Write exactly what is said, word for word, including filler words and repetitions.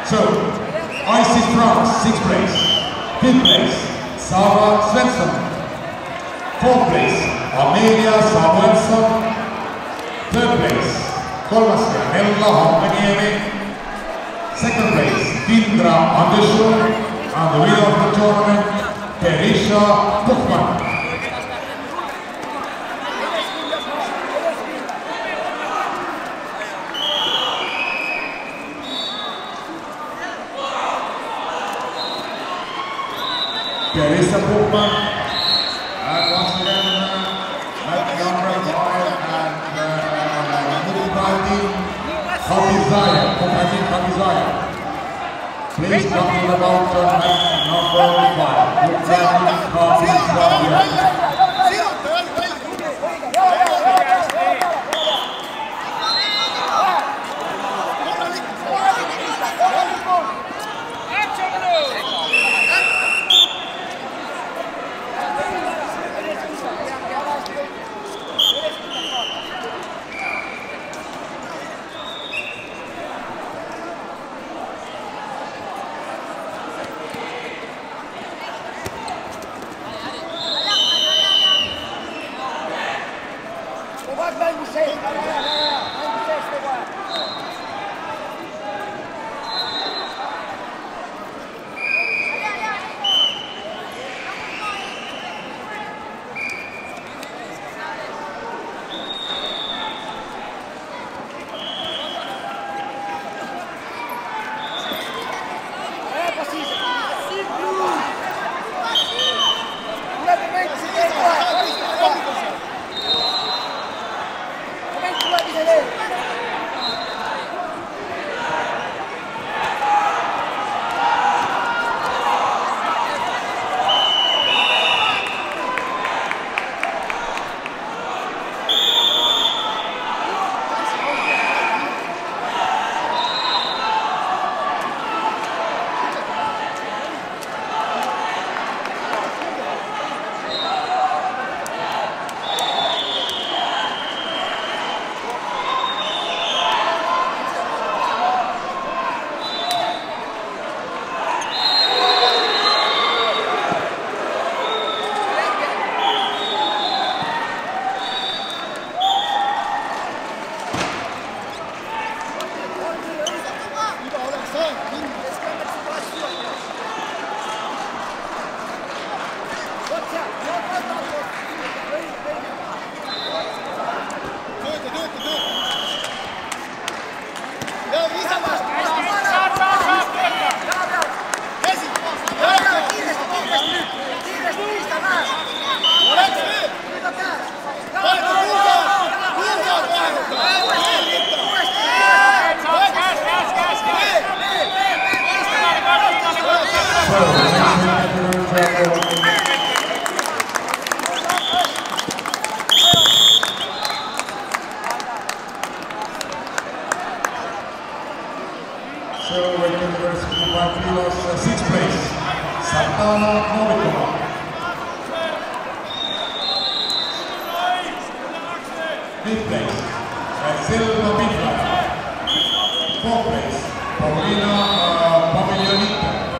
So, Ice is France, sixth place. Fifth place, Sara Svensson. Fourth place, Amelia Samuelsson. Third place, kolmas Nella Hammeniemi. Second place, Indra Andersson. And the winner of the tournament, Teresha Buchmann. Teresa Buchmann, and once again, at number five, and Mukhadi Khabizaya, Mukhadi Khabizaya. Please come to the mountain at number five, Mukhadi Khabizaya. So, we're going to go to sixth place, Santana Novikova.